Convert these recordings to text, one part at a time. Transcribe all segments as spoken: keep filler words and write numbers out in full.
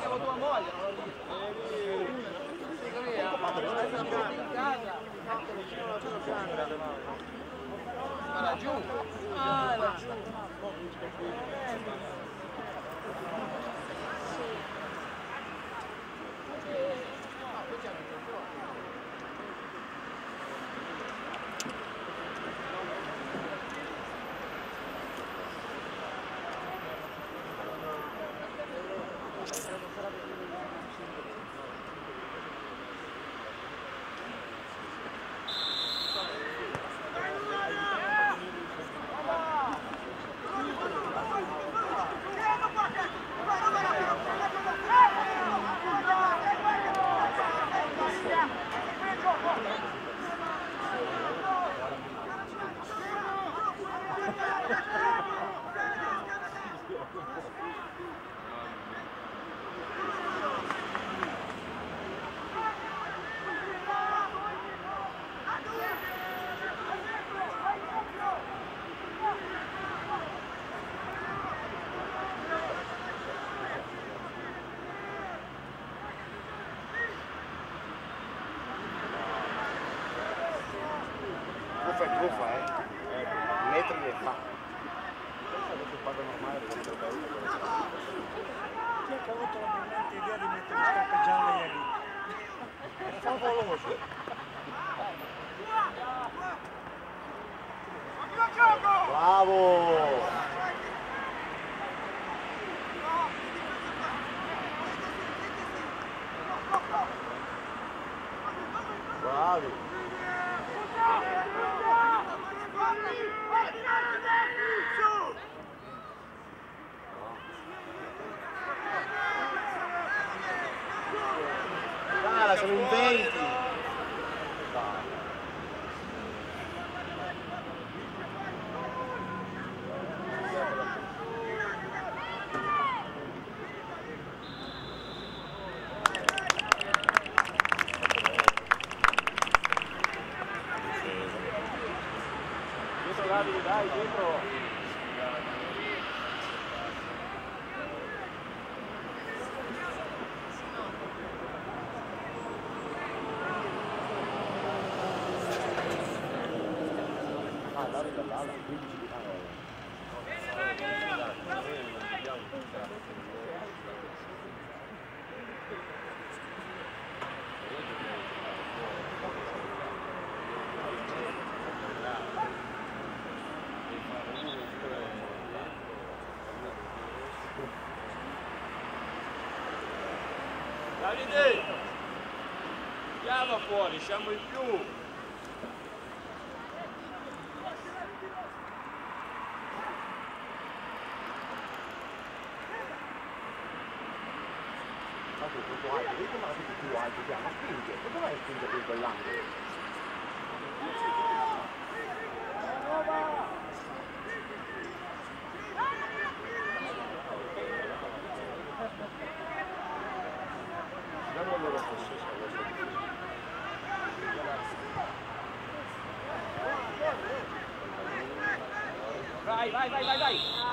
con tua moglie. Ma laggiù. Ah, laggiù. Truffa è truffa, eh. Metri ne fa. Pensavo che paga normale per il bello. Chi è che ha avuto la brillante idea di mettere le scarpe gialle ieri? È favoloso. Bravo! Bravi! Dai, siamo in venti! Davide, dai, dietro! Ah, Davide dall'ala, quindici di Davide! Chiama fuori, siamo in più! Ma tu tutto alto, vedi come la vedi più alto, ma spinge, come vai a spingere in quell'angolo? Vai, vai, vai, vai, vai!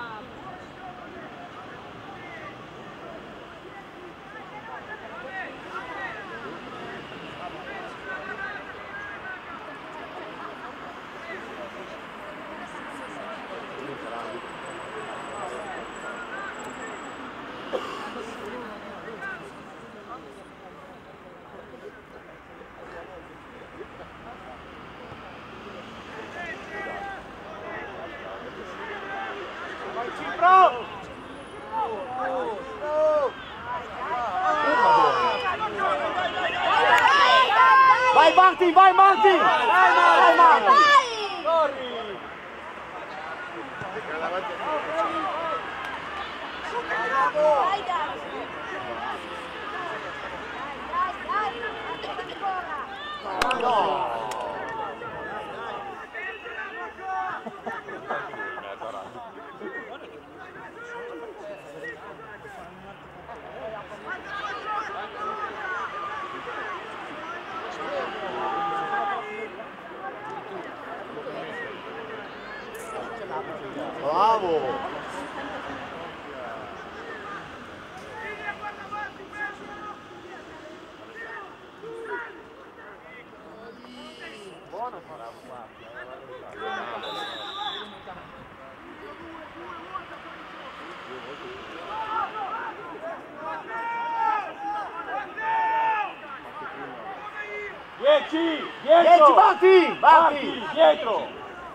Vai Marti, vai Marti! Vai Marti! Corri! Dai, dai! Dai, dai! No! Bravo! dieci, dietro! dieci, batti! Batti! Dietro!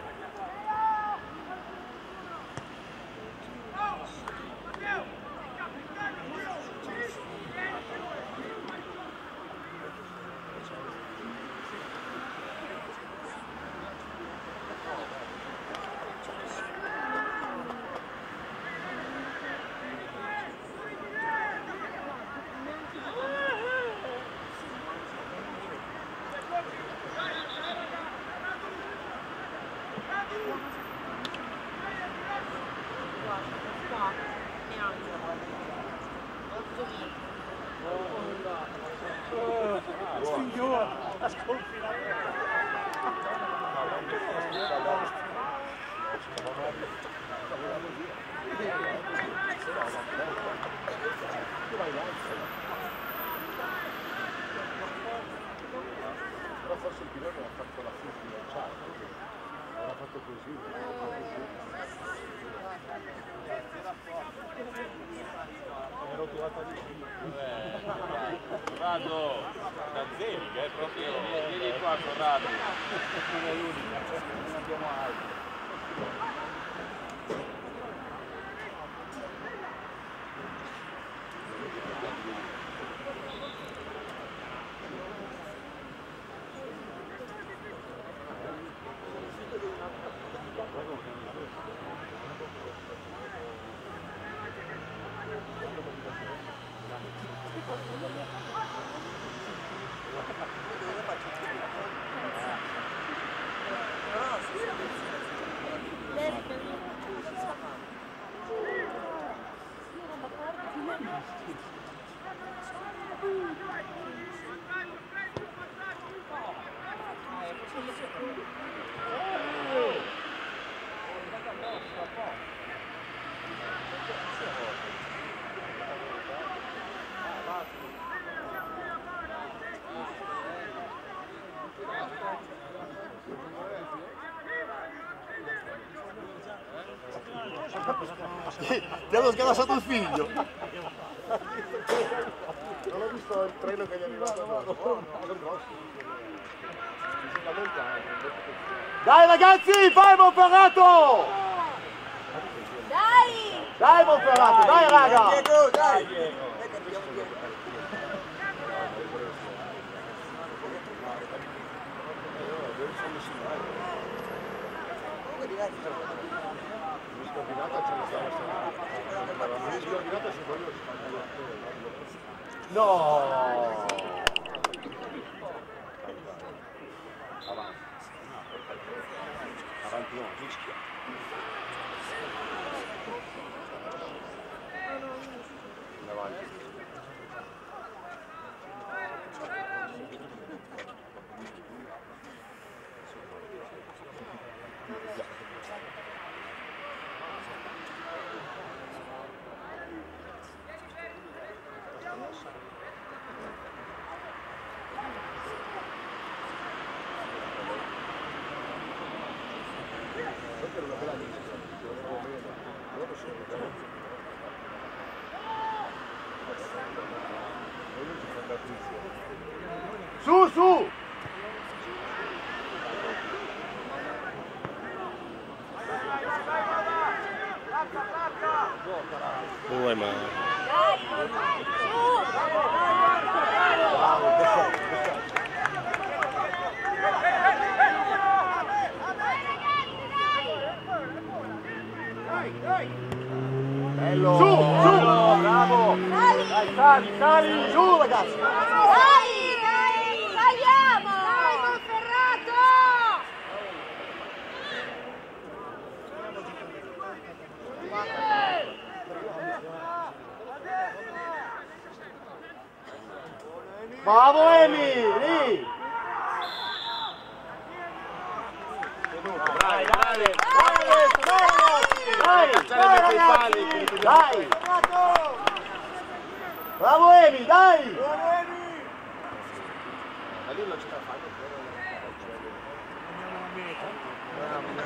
Forse il pilota ha fatto la fine del chat, era fatto così, ero trovata lì. Corrado, da Zelig, è proprio, vieni qua Corrado. Non è l'unica, non abbiamo altri. Ti hanno scalassato il figlio. Non ho visto il treno che gli è arrivato, no, no, no, sono grossi. Fisicamente hanno. Dai ragazzi, vai Monferrato! Dai! Dai Monferrato, dai raga! Diego, dai! Diego. No! Avanti. Avanti no, rischia. Avanti. Su, su! Due ma. Bello! Su, su! Bravo! Sali! Dai, sali, sali! Su ragazzi! Dai! Dai! Saliamo! Dai, Monferrato! Bravo Emi! Lì! Dai, dai! Dai, dai ragazzi! Dai! Bravo Emi, dai! Ma lì non ci sta fando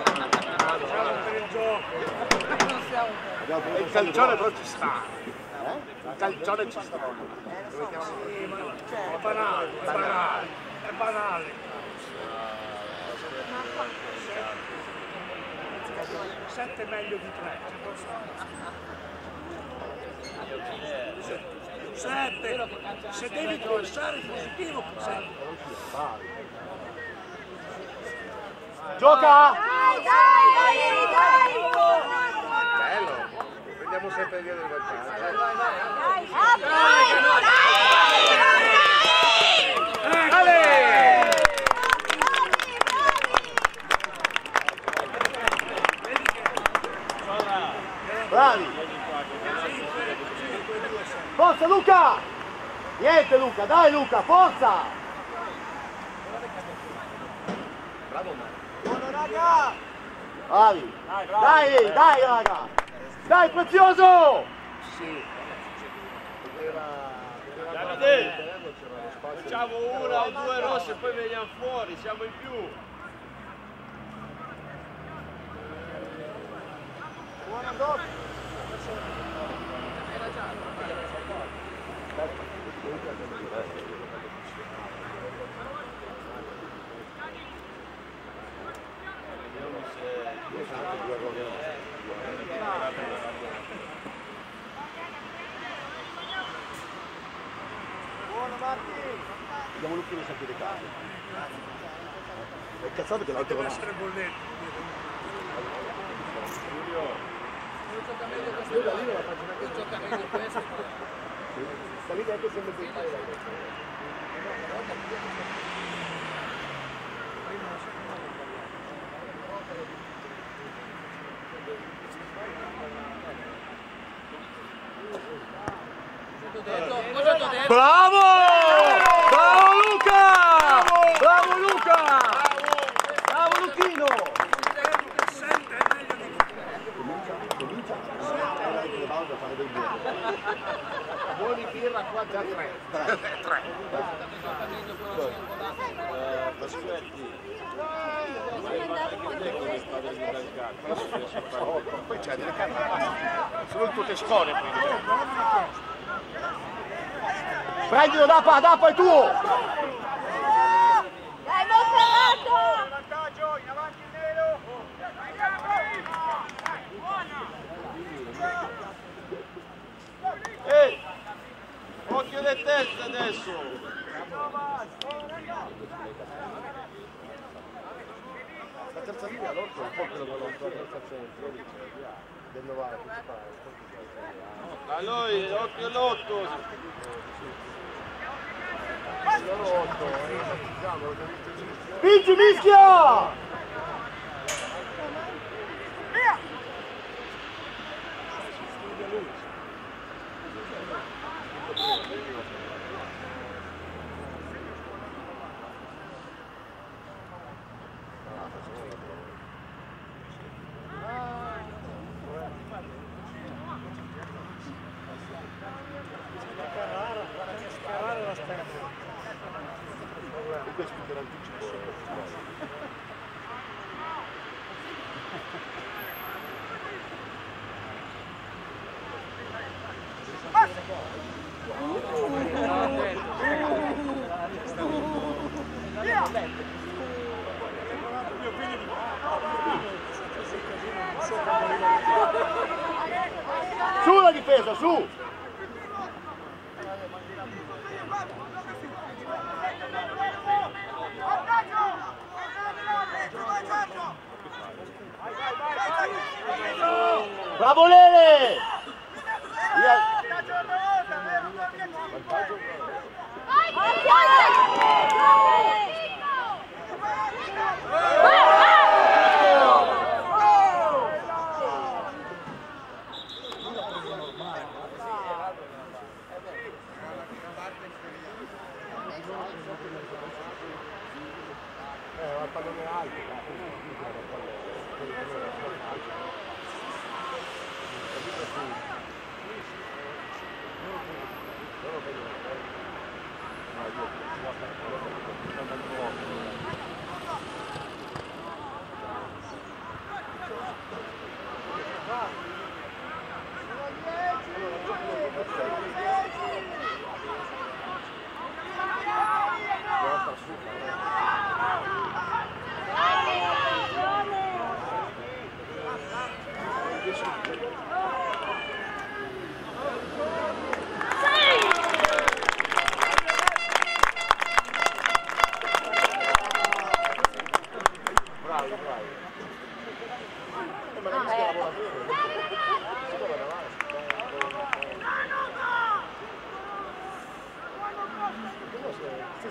Per il gioco. il calcione però ci sta. Un calcione ci sta. Sì, ma cioè, è banale, è banale, è banale. Sette è meglio di tre. Sette, se devi pensare positivo, sette. Gioca! Dai, dai, dai, dai! Bello! Prendiamo sempre via del vantaggio. Dai, dai, dai! Ale! Bravi! Forza Luca! Niente Luca, dai Luca, forza! Buono raga! Bravi! Dai, dai raga! Dai prezioso! Sì. Davide, facciamo una o due rosse e poi veniamo fuori, siamo in più. Buona doppia! Buono Marti! Vediamo Luca che sa più le case. È cazzato che l'altro non ha. Essere bollette. Sta lì anche se mette il paio. Bravo! Bravo Luca! Bravo Luca! Bravo Luchino! Sette è meglio di tre. Comincia, comincia a fare del bene. Buoni birra qua già tre. Tre. Aspetti. Poi c'è delle carte. Sono tutte score qui. Prendilo Dappa, Dappa è tuo! Dai, Monferrato! Vantaggio, in avanti il nero. Ehi! Occhio alle teste adesso! La terza linea l'orto è un po' quello che l'ho fatto nel centro del novanta. A noi, occhio all'otto! Vinci mischia! Carrara la spera. Questo per anticipo. Su la difesa, su! Bravo Lele! Via.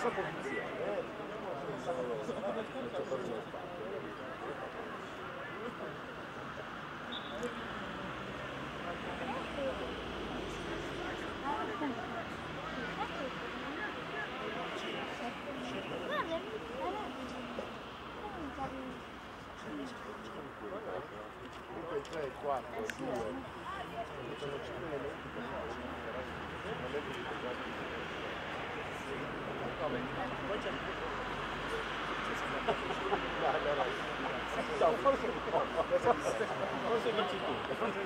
stessa posizione, eh? Non sanno loro, il giocatore dello spazio. Comunque il tre, il quattro, il due, sono cinque elementi per forse forse vinci tu.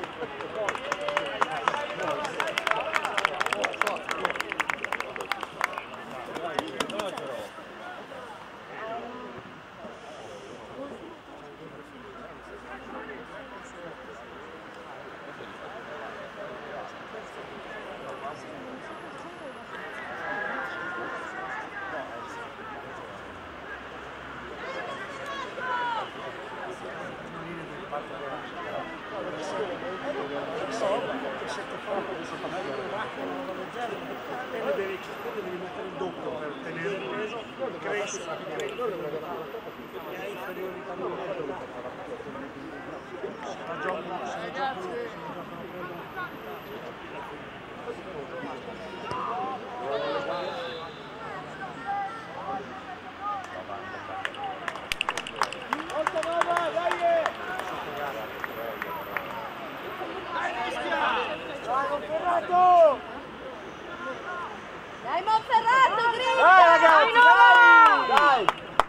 Dai Monferrato, grida! Dai ragazzi, dai! Dai!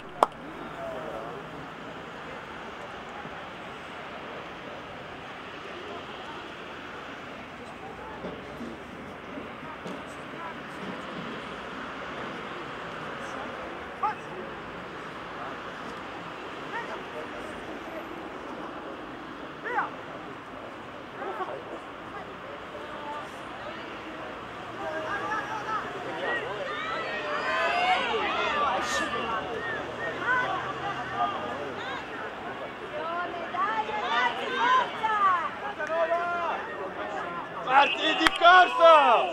Parti di corsa!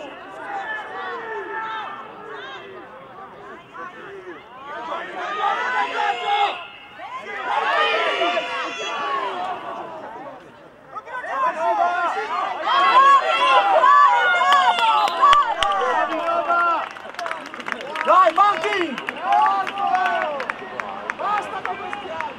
Dai, Monkey! Basta con questi altri!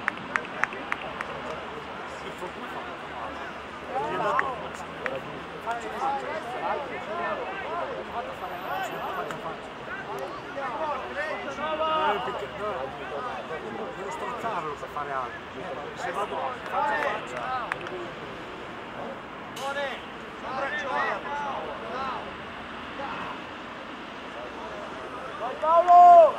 Devo strozzarlo per fare altro. Se vado faccia a faccia. Vai Paolo!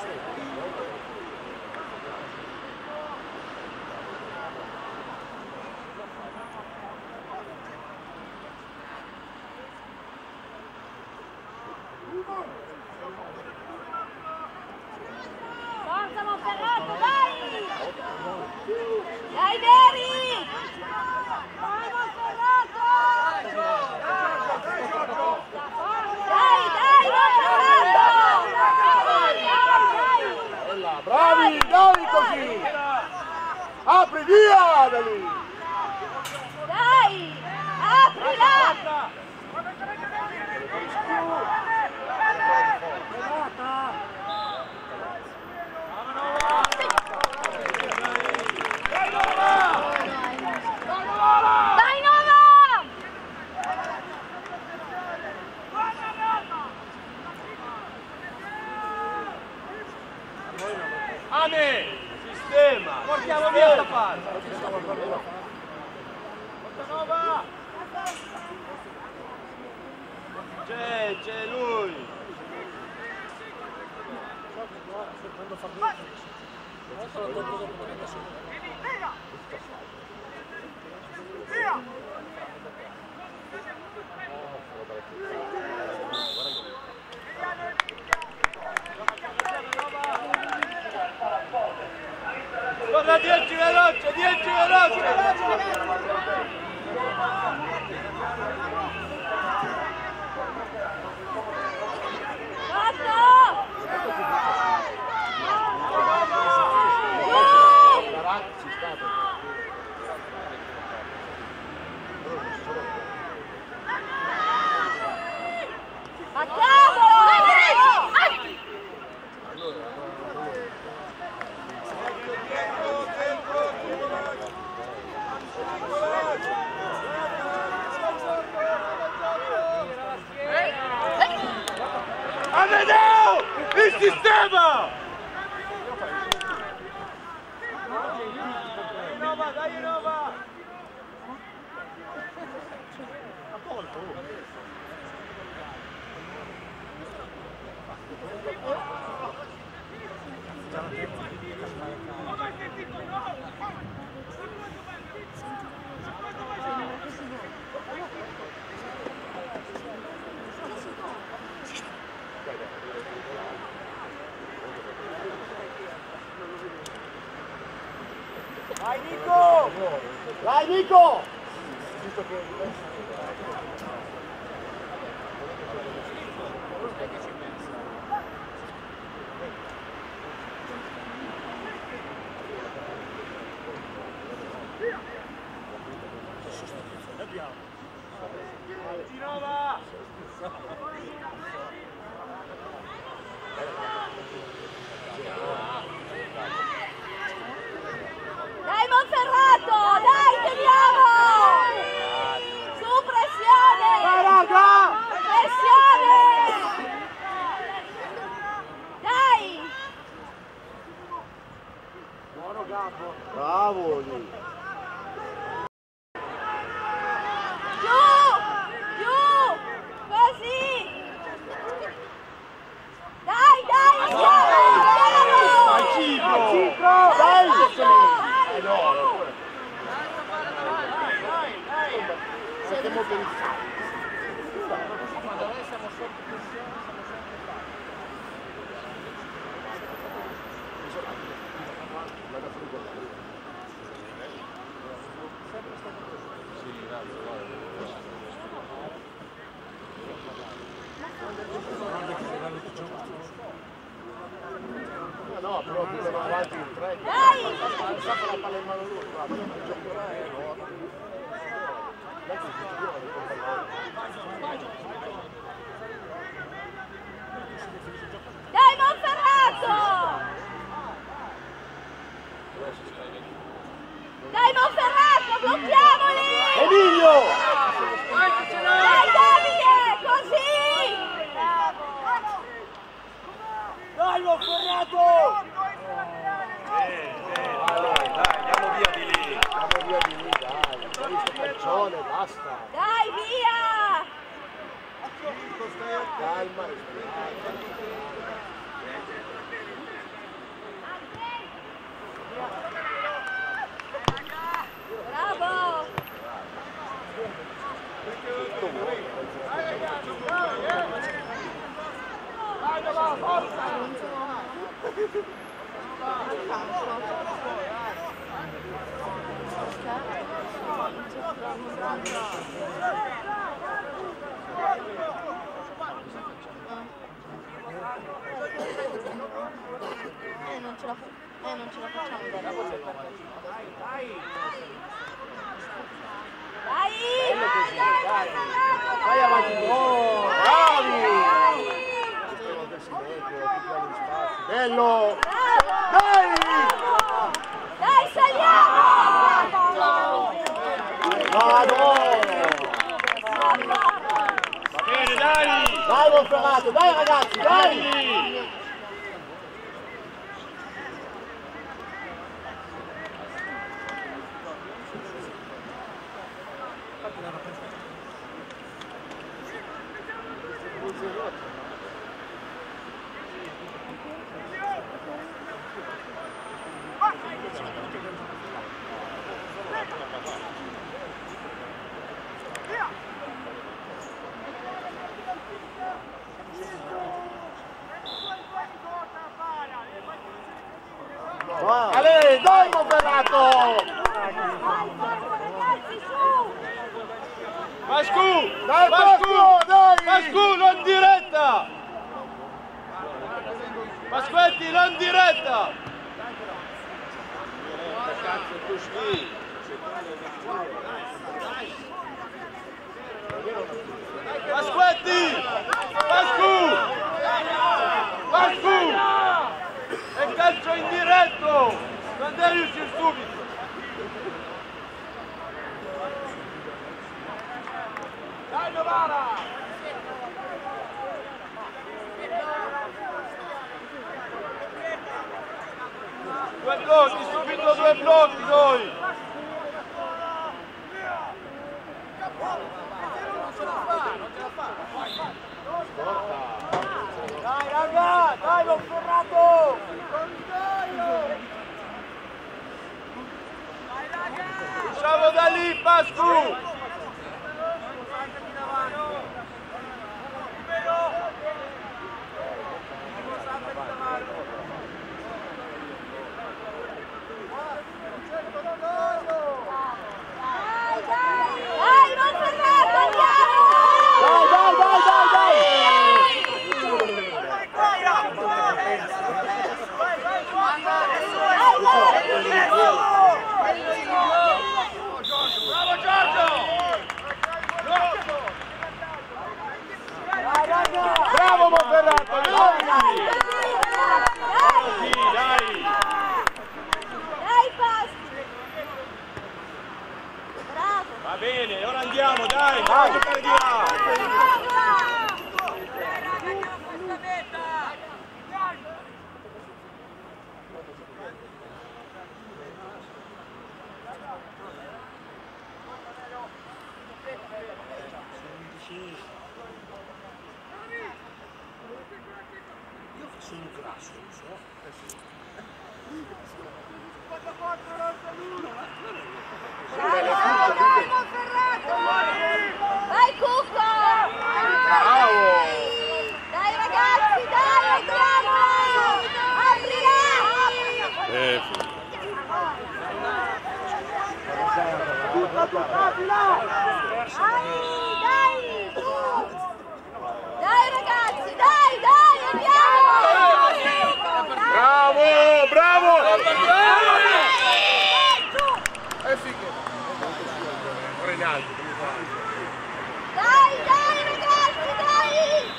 Forza Monferrato, dai! Dai Neri! Vai Monferrato! Dai, dai Monferrato! Bella, bravi, bravi così! Apri via da lì! Dai! Aprila! Dai Nova! Ane! Sistema! Portiamo via sta parte! Nova! C'è, c'è lui! Quando fa bene. Guarda dieci veloce, dieci veloce! Fatto! A cavolo! Amedeo! Il sistema! Innova, dai Innova! A colpo! Vai Nico! Vai Nico! Innova! Dai Monferrato, dai, teniamo! Su, pressione! Vai raga! Pressione! Dai! Buono Gabbo! Bravo lì! Giù! Giù! Così! Dai, dai, andiamo! Vai Cipro! Cipro! Dai! Siete molto iniziati. Quando noi siamo sotto pressione siamo sempre bravi. No, però bisogna avanti in tre. Dai! Sempre la palla in mano lui, guarda, io non gioco Dai Monferrato! Dai Monferrato, blocchiamoli! Emilio! Dai Davide, così! Dai Monferrato! Dai, dai, andiamo via di lì! Andiamo via di lì, dai, hai visto calcione, basta! Dai, via! Calma, Bravo! Eh, non ce la, fa- eh, non ce la facciamo dare. Dai! vai avanti! Oh, bravi! Bello! Dai! Dai, saliamo! Vado! Va bene, dai! Dai Monferrato, dai ragazzi, dai! Dai! Ale, dai Monferrato! Vai, forza, ragazzi, su! Pascu! Dai Pascu! Pascu, dai! Pascu, non diretta! Aspetti, non diretta! Cazzo tu schifo! Pasquetti! Pascu! Pascu! E calcio indiretto! Non devi uscire subito! Dai Novara! Due blocchi, subito due blocchi noi! Dai raga, dai l'ho ferrato! Usciamo da lì, Pascu! Dai, non fermato, andiamo! Dai, dai, dai, dai, dai! Bravo Giorgio! Bravo Monferrato! Dai! Sì, dai! Dai, Pasqui! Bravo! Va bene, ora andiamo, dai! Dai, giocare di là! Io sono grasso, lo so. Vai Cucco! Bravo! Dai ragazzi, dai, andiamo! Apri! Eh, Dai, dai, su! Dai ragazzi, dai, dai, andiamo! bravo, bravo! Eh sì che... Ora in alto. Dai, dai ragazzi, dai!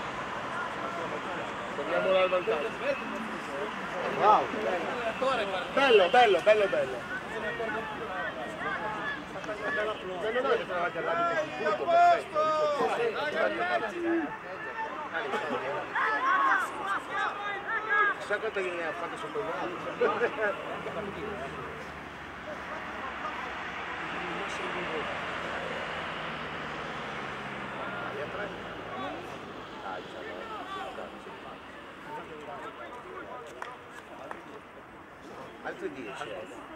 Torniamo dal vantaggio. Bravo. Bello, bello, bello, bello. Secondo noi che trovate all'abito sul chissà quanto gliene ha fatto sotto il naso. Altri dieci.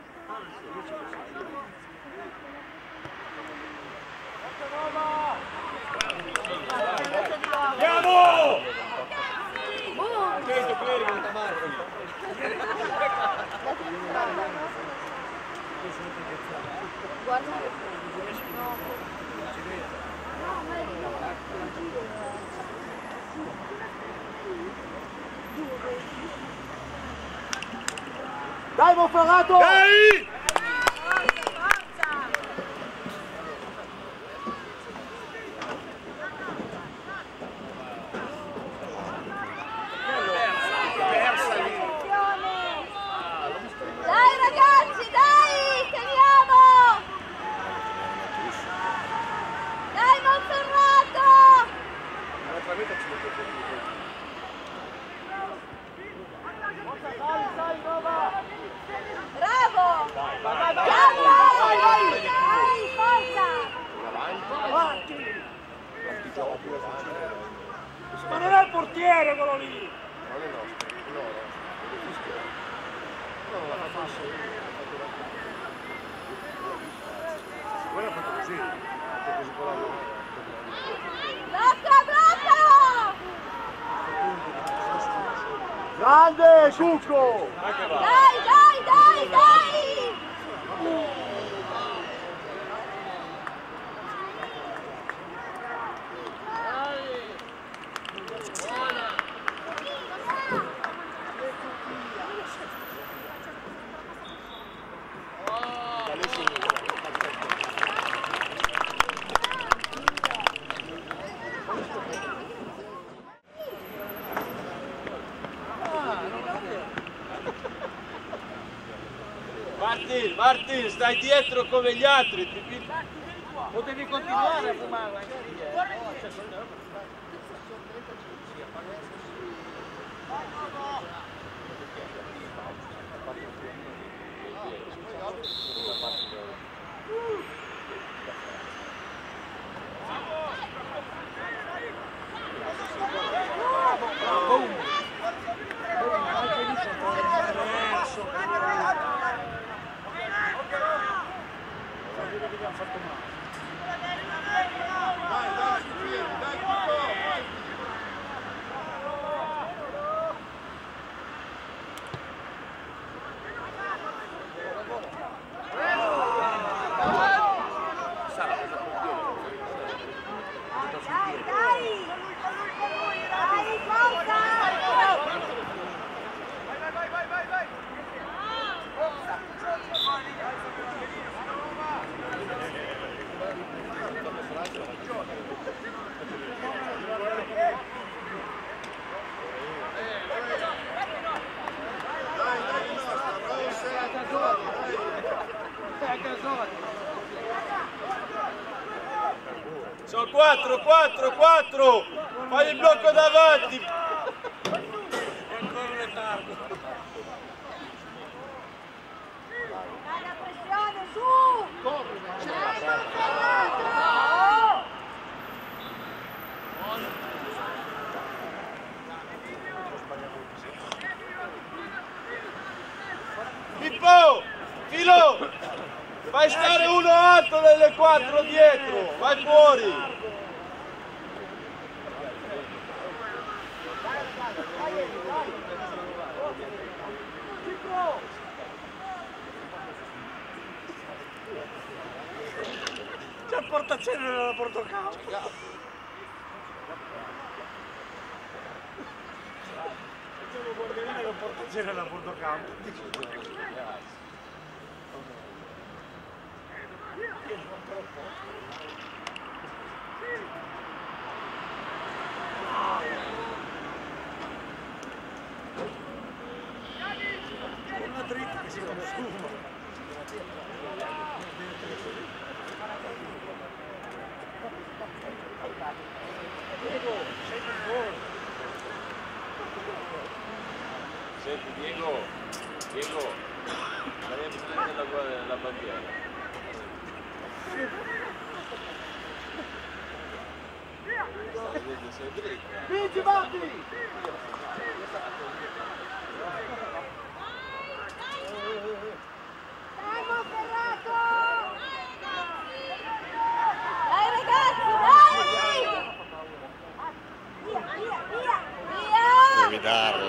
Andiamo! Questo clerico non sta male. Dai Monferrato! Dai! Dai ragazzi, dai, teniamo! Dai Monferrato! Bravo! Gamba! Dai, forza! Avanti! Ma non è il portiere quello lì! Non è nostro, è loro. Non la faccio. Quello ha fatto così. Ha fatto così con la mano. Blocca, blocca! Grande Cucco! Dai, dai, dai, dai! Martin, Martin, stai dietro come gli altri. Potevi continuare a fumare anche lì. Sono quattro, quattro, quattro! Fai il blocco davanti! È ancora letargo. Dai la pressione, su! Pippo! Filo! Fai stare uno alto nelle quattro dietro! Vai fuori! C'è il portacenere nella portocampo. C'è un guardiano che portacenere nella portocampo. Una dritta che si consuma. Senti Diego, Diego, dai a prendere la, la bandiera. Sei dritto. Vinci, Matti! Dai Monferrato! Dai ragazzi, dai! Via, via, via! Via! Devi dare.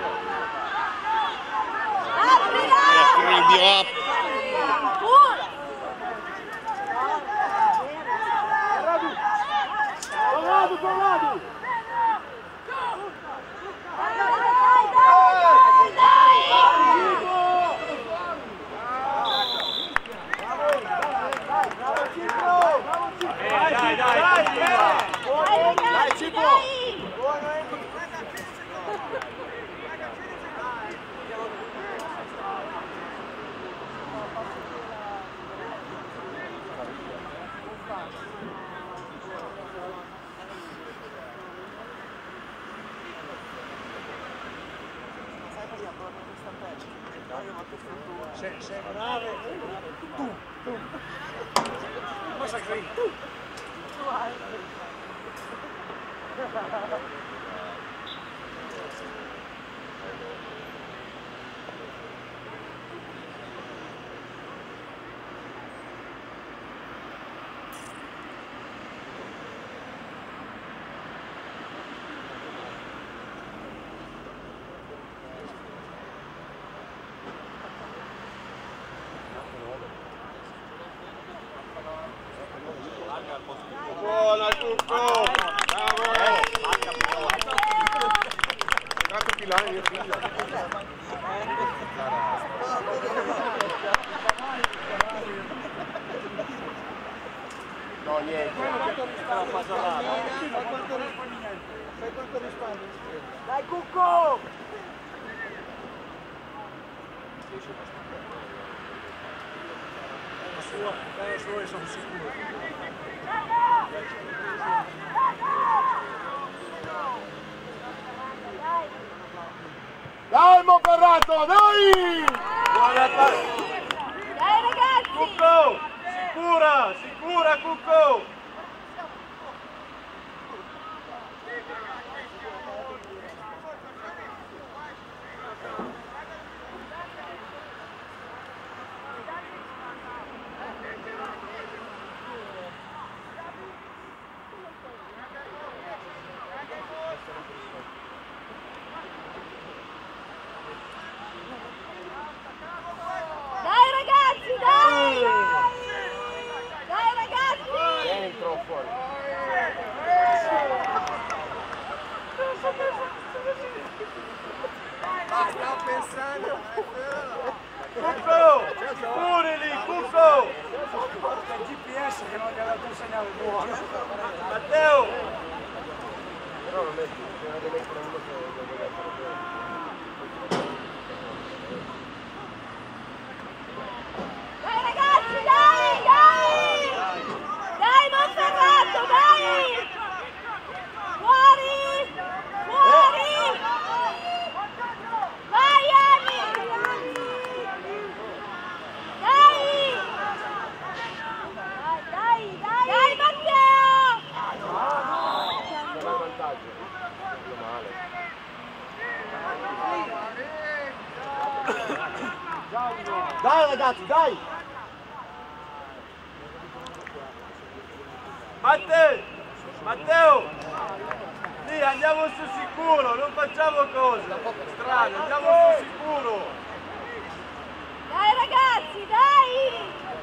Aprila! Il bio up. Tornado, tornado! Dai, dai, dai, dai! Dai, dai, dai! Dai, Cipo! Se, se è grave, tu, tu. Cosa credi? Tu. Buona Turco! Bravo! Quanto pilani, io figlio. No, niente. Dai Cucco! sua, casa sua e sono sicuro. Dai Monferrato, dai! Buona parte! Dai ragazzi! Cucco! Sicura! Sicura Cucco! Dai ragazzi, dai! Dai ragazzi! Dentro, fuori. Ma stavo pensando. Cucco! Sicuri lì, Cucco! Porta il G P S che non gli ha dato un segnale buono. Matteo! Però non metti, bisogna che mettere uno che deve essere. Dai ragazzi, dai, dai! Dai Monferrato, dai! Fuori! Fuori! Vai Ani! Dai! Dai, dai! Dai Matteo! C'è il vantaggio. Meno male. Dai ragazzi, dai! Matteo! Matteo! Sì, andiamo sul sicuro, non facciamo cose strane, andiamo sul sicuro! Dai ragazzi, dai!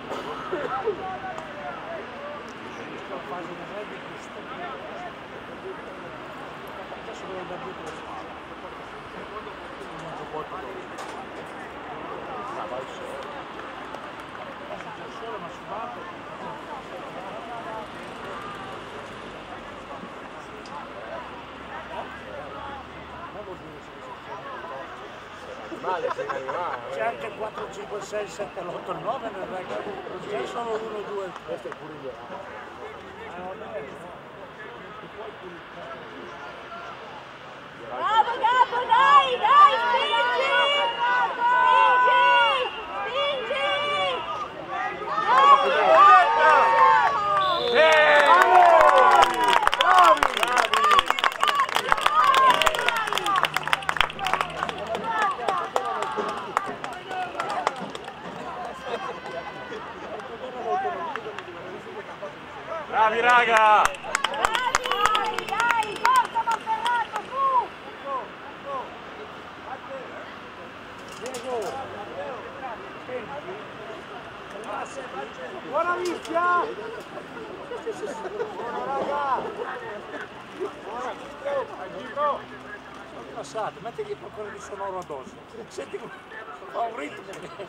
Adesso devo andare dietro lo spazio. Non c'è colpo dove. Ma vai solo. C'è solo ma subato. Male, sei animale. C'è anche il quattro, cinque, sei, sette, l'otto, il nove nel record. Non c'è solo uno, due, tre. Questo è pure io. Bravo Gabbo, dai, dai, spingi! Spingi! Spingi! Bravi raga! Bravi! Dai, forza Monferrato, su! Buona mischia! Buona raga! Passato, mettigli qualcosa di sonoro addosso. Senti come fa un ritmo.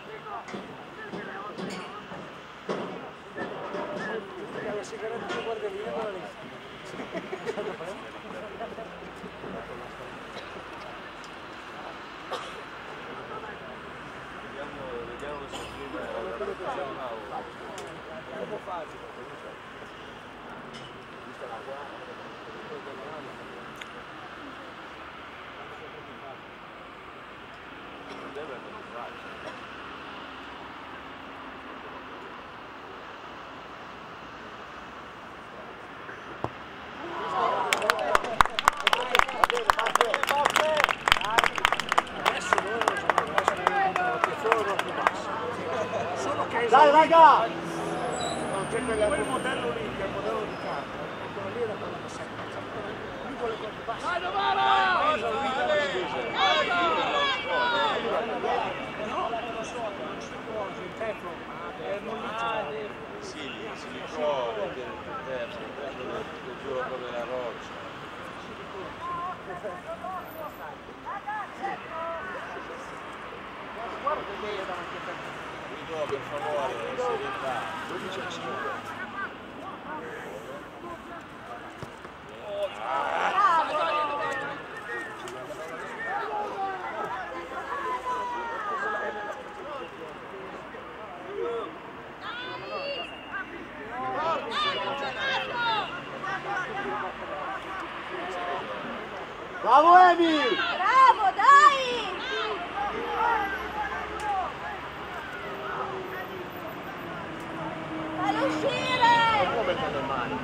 La sigaretta di guarderia non lì. Vediamo se Troppo facile. Dai raga! Quel modello lì, che è il modello di carta, quello lì era quello che serve. Lui vuole quanto basta. Vai Novara! No, lo so, non so cosa, il tetro, è molliccio. Sì, silicone, lo giuro come la roccia. Guarda che lei è davanti a te. Guido, per favore, serietà. dodici a cinque. problemi! Bravo, dai! Fallo uscire! Come mettere le mani?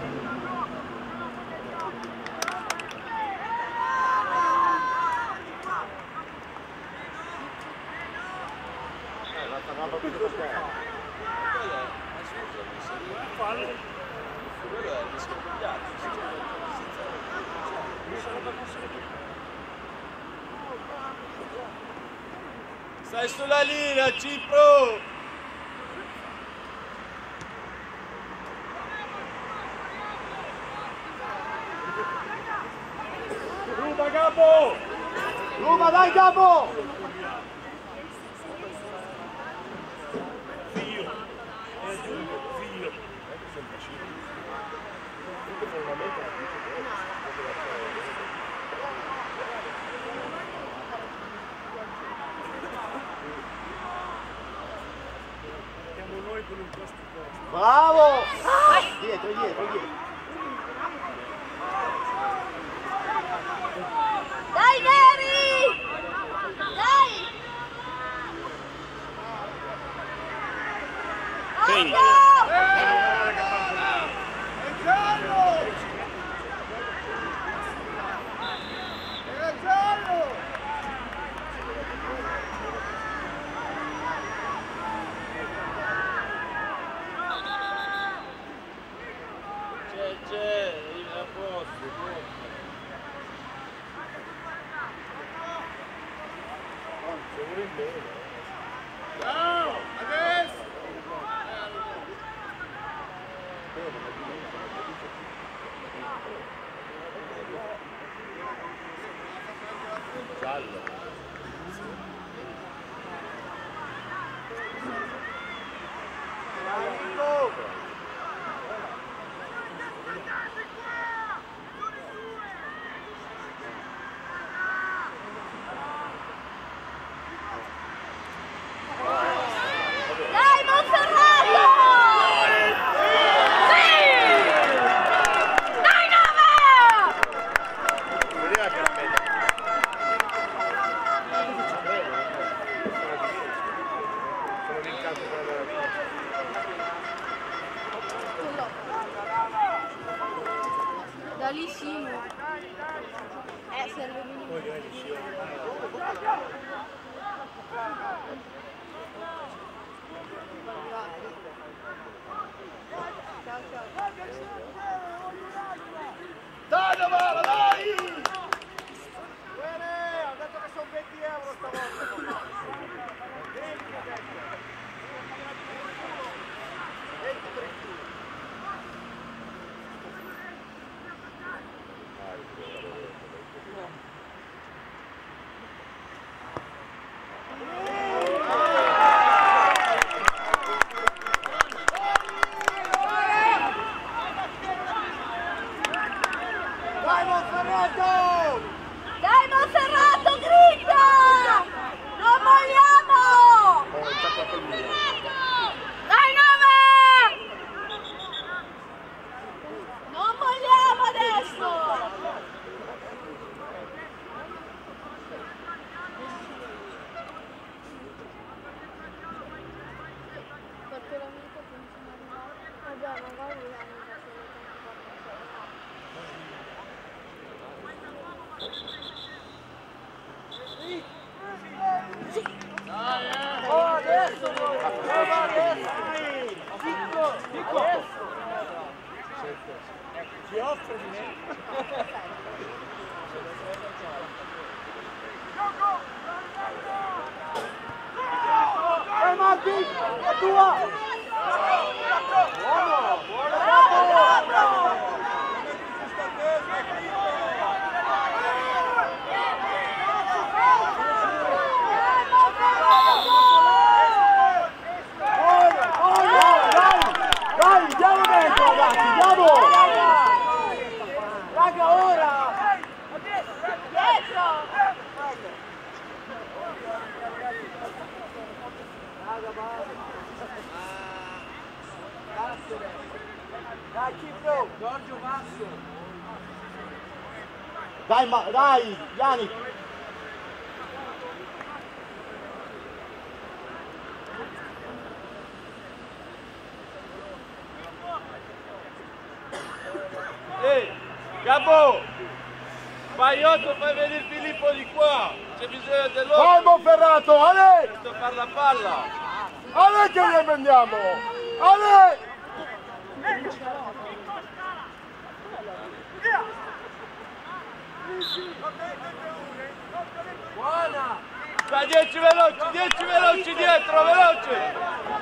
Eh, la stavamo più per te. Stai sulla linea, Cipro! Ruba, Gabbo! Ruba, dai, Gabbo! Bravo! Dietro, dietro, dietro. Dai, Neri! Dai! Quindi. Dai, Monferrato! Sì! Dai, nove! Vedeva che era meglio. Sono lì in campo per la vita. Da lì sì. Eh, serve minimo. Dai, Novara, dai! Bene, ho detto che sono venti euro stavolta. Dai, Monferrato! Dai, Monferrato, grida! Non molliamo! Oh, il tappa col mio. Dai, nove! Non molliamo adesso! Perché l'amico funziona di vabbè, magari l'amico Oh, adesso! Oh, adesso! Picco, picco! Si offre di me? Dai, Marti! È tua! Buono! Buono! Bravo, bravo! Dai, andiamo dentro ragazzi, andiamo! Raga, ora! Dietro! Raga, vai! Dai, Cipro! Giorgio Basso! Dai, ma, dai, Yannick! Ehi, Gabbo! Fai otto, fai venire Filippo di qua! C'è bisogno dell'otto! Vai, Monferrato, Ale! Questo per la palla! Ale che ne prendiamo! Ale! Buona! Dai, dieci veloci, dieci veloci dietro, veloce!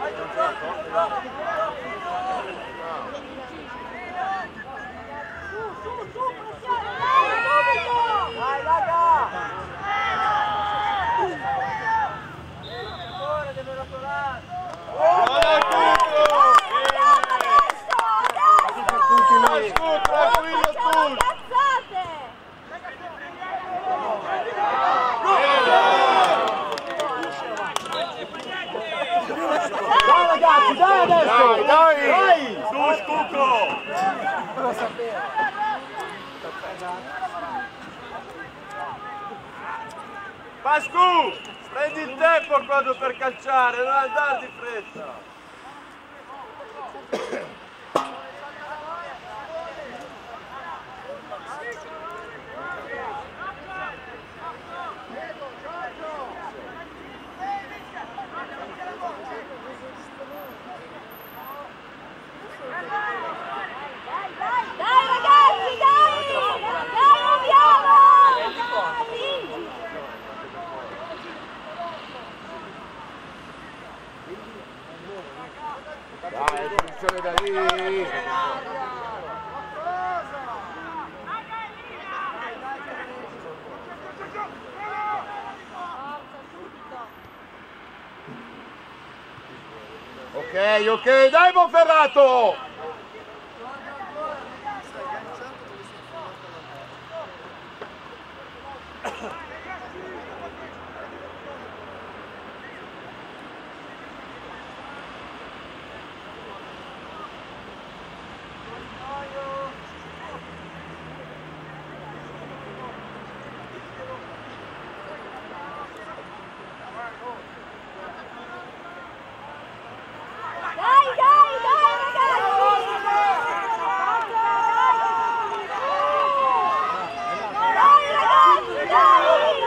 Dai, raga! Buona tutto! Tranquillo, tranquillo tu! Dai ragazzi, dai adesso! Dai, dai! Dai! Tu Scucco! Pascu! Prendi il tempo quando per calciare, non andare di fretta! Dai ragazzi, dai! Dai, andiamo! Dai, posizione da lì! Ok, ok, dai Monferrato! Dai, dai, dai ragazzi! Dai ragazzi, dai!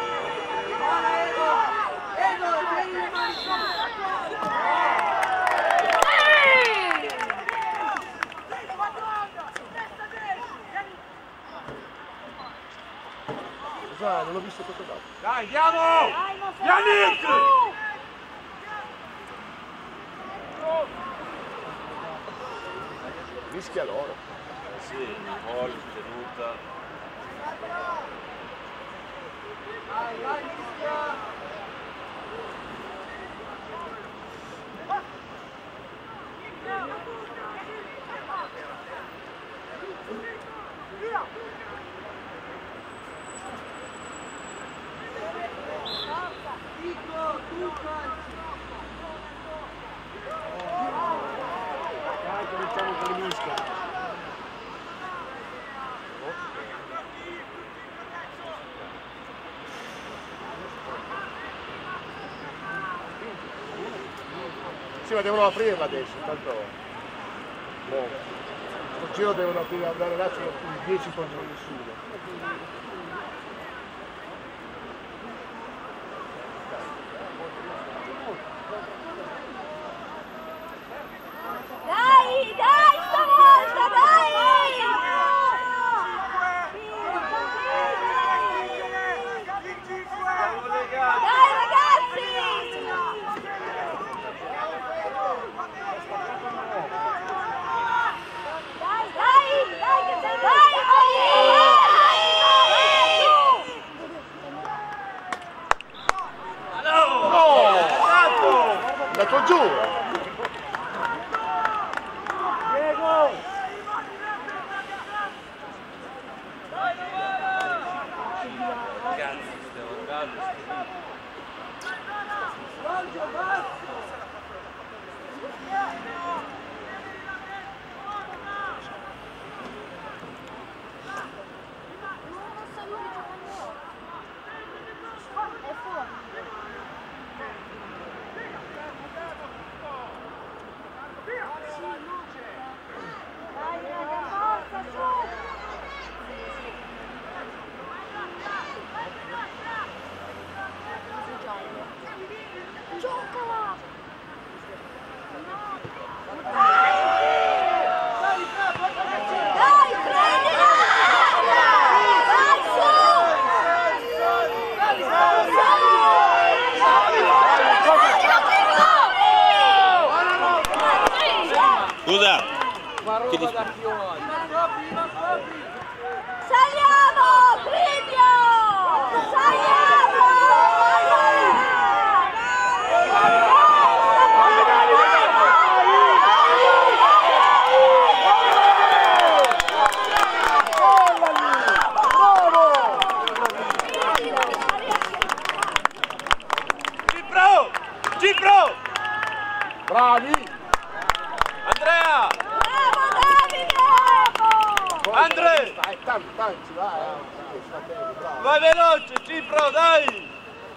Scusa, non l'ho visto tutto dato. Dai, andiamo! Dai, non sei Yannick! tu! Rischia loro. Eh sì, gol, tenuta. Dai, cominciamo con le mischia. Sì, ma devono aprirla adesso, tanto... Boh. Sto giro devono aprire, andare là, sono i dieci contro nessuno. Dai, dai, stavolta, dai! Siamo legati! Dai ragazzi! Dai, dai, dai, che sei dai! No! Esatto! È andato giù! Cazzo, stiamo andando. Scusa! Che dis- Saliamo! Brivio! Saliamo! Cipro! Cipro! Bravi! Andrea! Bravo Davide! Andre! Dai, tanto, tanto, vai, eh. Sta bene, bravo. Vai veloce, Cipro, dai!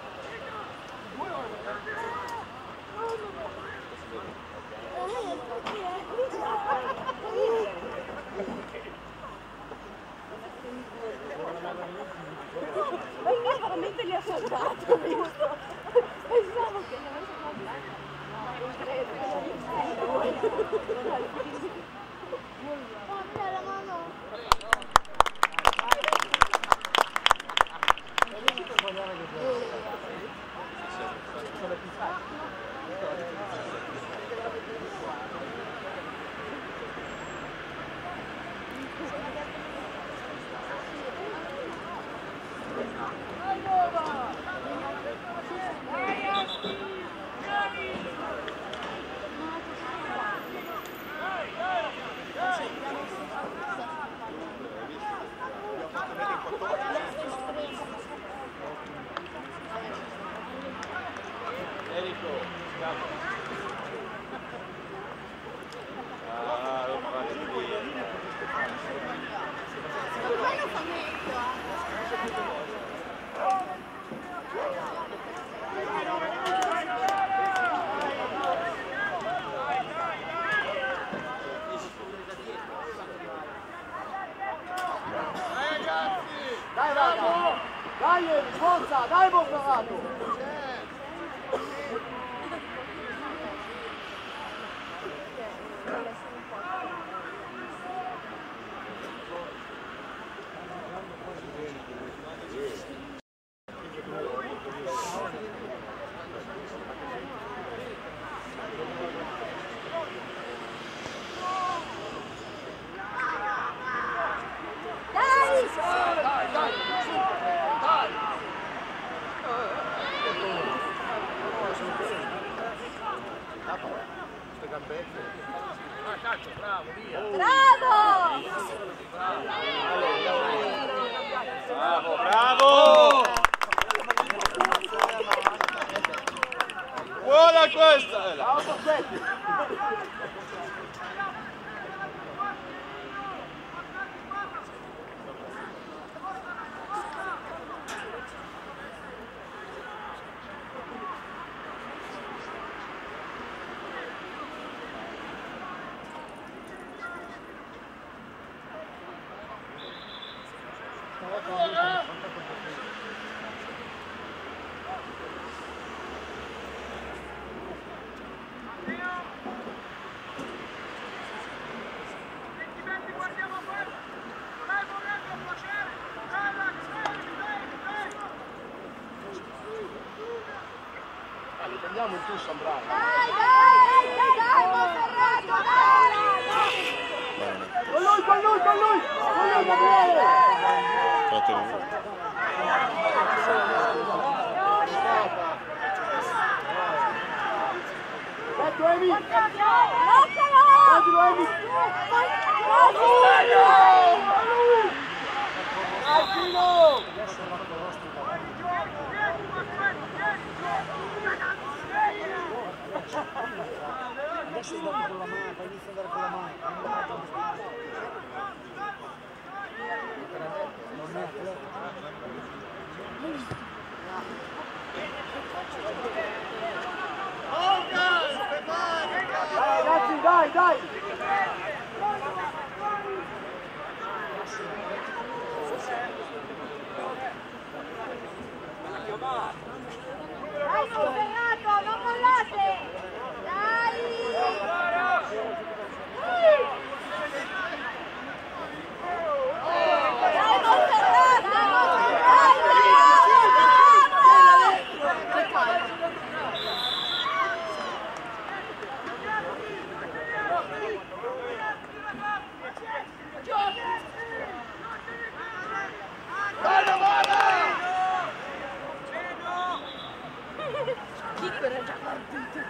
Ma io veramente li ha salvato, visto? Pensavo che ne avesse fatto. Porta la mano. Enrico, scappa. Ah, lo fai bene. Dai, raga! Dai, forza! Dai, Boccarato! Bravo! Bravo, bravo! Buona questa! Andiamo in più, Sambrano. Dai, dai, dai, dai, Monferrato, dai! Con lui, con lui, con lui! Con lui, Gabriele! Ecco, Emi! Bloccalo! Guardalo, Emi! Dai, Pino! Adesso è dato con la mano, poi inizia ad andare con la mano. Non è atletico. Dai ragazzi, dai, dai! Dai, Monferrato, non mollate! Dai! Dai, Monferrato! Dai, Chicco era già partito.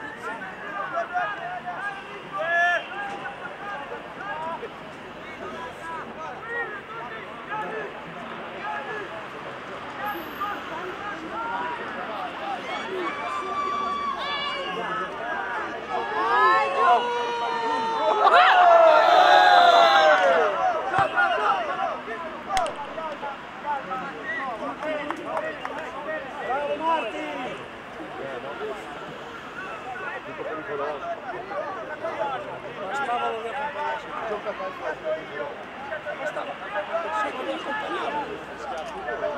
Bravo Marti! Tutto pericoloso. Bastava non accompagnarsi. Gioca tanto. Bastava se non li accompagnavo.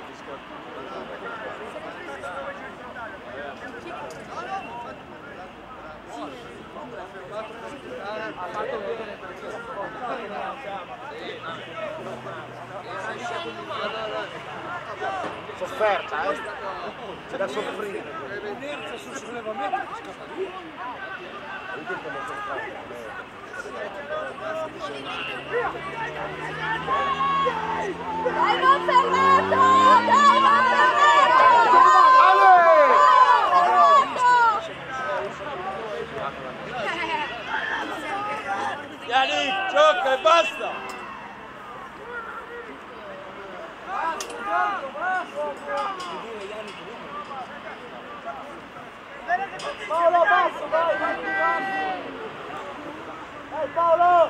Sofferta, eh? C'è da soffrire. Inerzia sul sollevamento che scappa via. Vedi come sofferta. Dai, Monferrato! Dai, Monferrato! Ale! Vieni, gioca e basta! Paolo, basso, dai, vai, vai! Dai Paolo!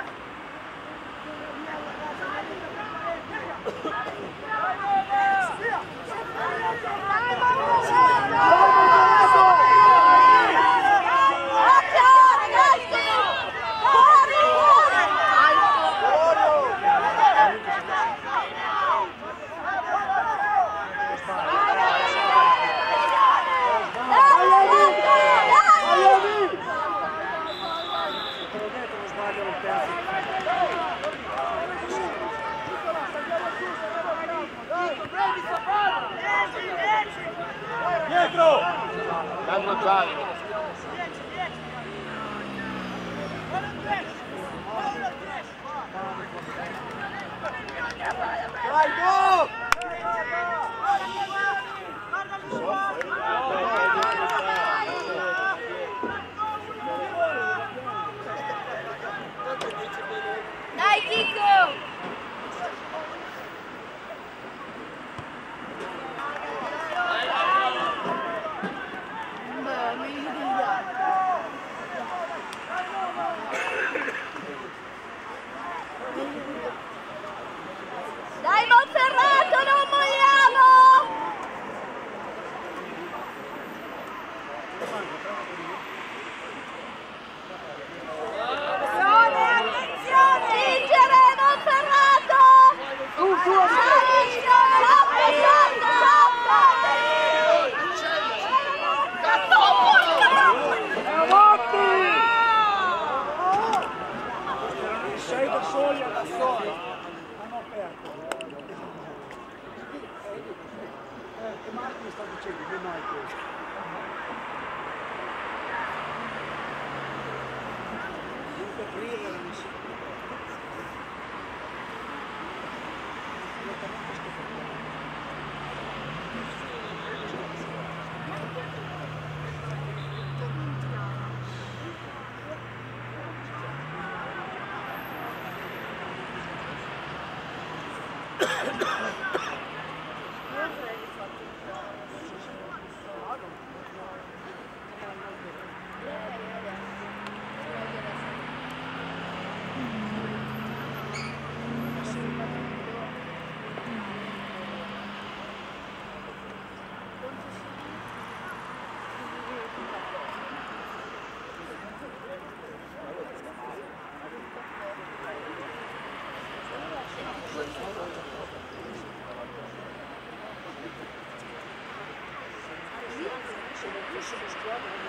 Dietro! Danno giallo. Vai, go! Dai, Chicco! Dai, Monferrato, non molliamo! Attenzione, attenzione! Vincere, Monferrato! Tu, tu, sei da soli alla sola, hanno aperto. Eh, che Marco sta dicendo, che mai questo? Dunque aprire la missione. Mm. se non fosse lo squadra non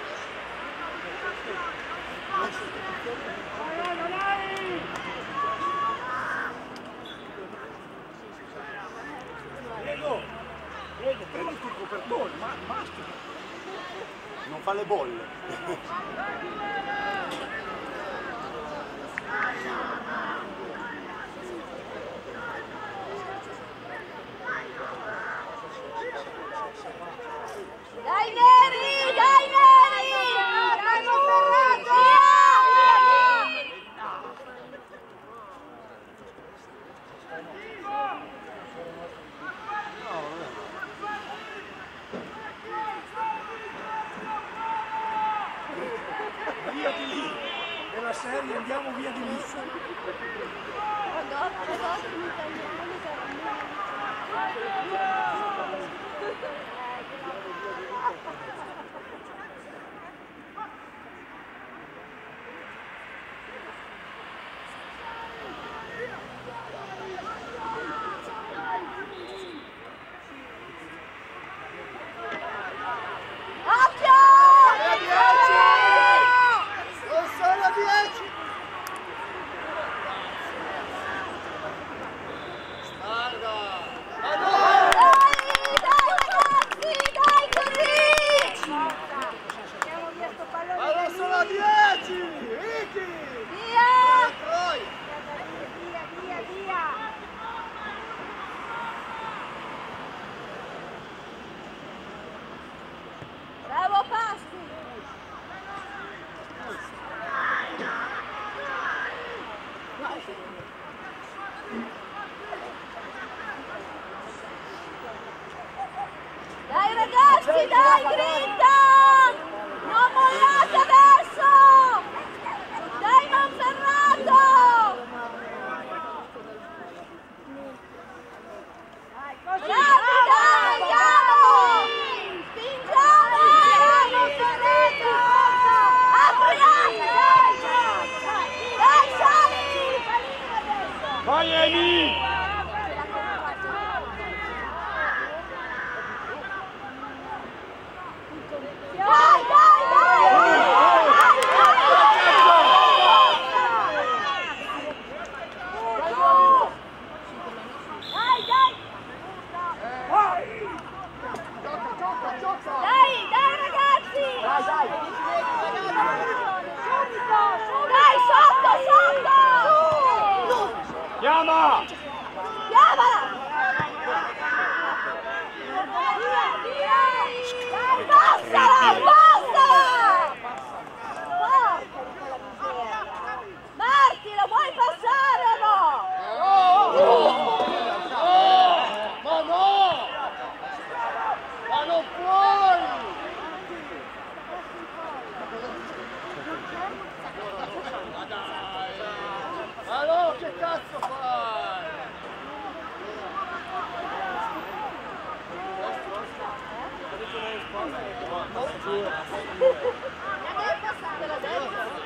Prego, prego, prendi il tuo copertone, ma mastica. Non fa le bolle. Dai neri, dai neri! Dai Monferrato! via di lì, nella serie andiamo via di lì. Adotto, adotto in italiano, bravo Pasti! Dai ragazzi, dai, grinta! Non mollate adesso! Dai Monferrato! Bravi, dai, andiamo! Spingiamo! Monferrato! Apriamo! Dai, sali! Vai Emi! Dai, dai, dai! Dai, dai! Dai, dai ragazzi! Dai, dai! Dai, sotto, sotto! Chiama! Chiamala! Dai, passala, passala! Porca di quella miseria! Marti, lo vuoi passare o no? Ma no! Ma non puoi! Ma dai! Ma no, che cazzo fai? Te l'ha detto?